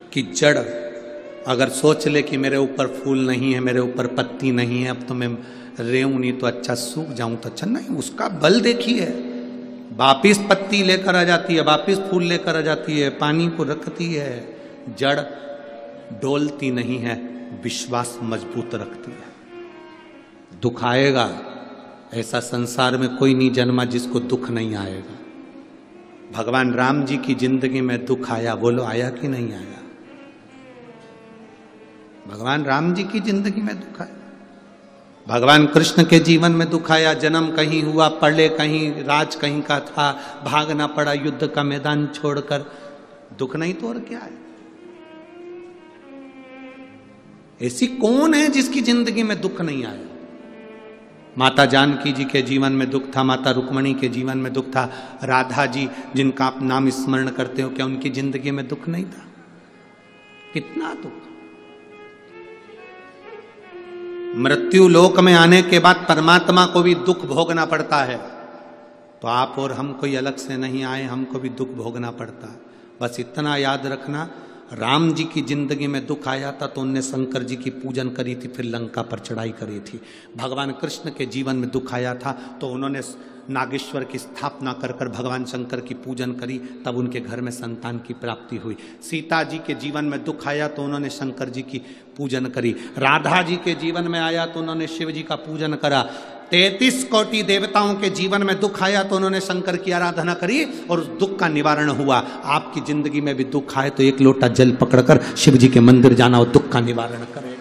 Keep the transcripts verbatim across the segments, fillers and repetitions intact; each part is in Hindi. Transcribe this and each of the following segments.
कि जड़ अगर सोच ले कि मेरे ऊपर फूल नहीं है, मेरे ऊपर पत्ती नहीं है, अब तो मैं रेऊं नहीं तो अच्छा, सूख जाऊं तो अच्छा, नहीं, उसका बल देखिए, वापिस पत्ती लेकर आ जाती है, वापिस फूल लेकर आ जाती है, पानी को रखती है। जड़ डोलती नहीं है, विश्वास मजबूत रखती है। दुख आएगा, ऐसा संसार में कोई नहीं जन्मा जिसको दुख नहीं आएगा। भगवान राम जी की जिंदगी में दुख आया, बोलो आया कि नहीं आया? भगवान राम जी की जिंदगी में दुख आया। भगवान कृष्ण के जीवन में दुख आया, जन्म कहीं हुआ, पढ़े कहीं, राज कहीं का था, भागना पड़ा युद्ध का मैदान छोड़कर। दुख नहीं तो और क्या है? ऐसी कौन है जिसकी जिंदगी में दुख नहीं आया? माता जानकी जी के जीवन में दुख था, माता रुक्मणी के जीवन में दुख था, राधा जी जिनका आप नाम स्मरण करते हो, क्या उनकी जिंदगी में दुख नहीं था? कितना दुख। मृत्यु लोक में आने के बाद परमात्मा को भी दुख भोगना पड़ता है। तो आप और हम कोई अलग से नहीं आए, हमको भी दुख भोगना पड़ता है। बस इतना याद रखना, राम जी की जिंदगी में दुख आया था तो उनने शंकर जी की पूजन करी थी, फिर लंका पर चढ़ाई करी थी। भगवान कृष्ण के जीवन में दुख आया था तो उन्होंने नागेश्वर की स्थापना कर कर भगवान शंकर की पूजन करी, तब उनके घर में संतान की प्राप्ति हुई। सीता जी के जीवन में दुख आया तो उन्होंने शंकर जी की पूजन करी। राधा जी के जीवन में आया तो उन्होंने शिव जी का पूजन करा। तैतीस कोटि देवताओं के जीवन में दुख आया तो उन्होंने शंकर की आराधना करी और उस दुख का निवारण हुआ। आपकी जिंदगी में भी दुख आए तो एक लोटा जल पकड़कर शिव जी के मंदिर जाना और दुख का निवारण करेगा।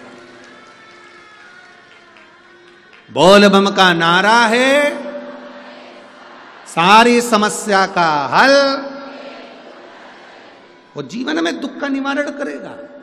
बोल बम का नारा है, सारी समस्या का हल। वो जीवन में दुख का निवारण करेगा।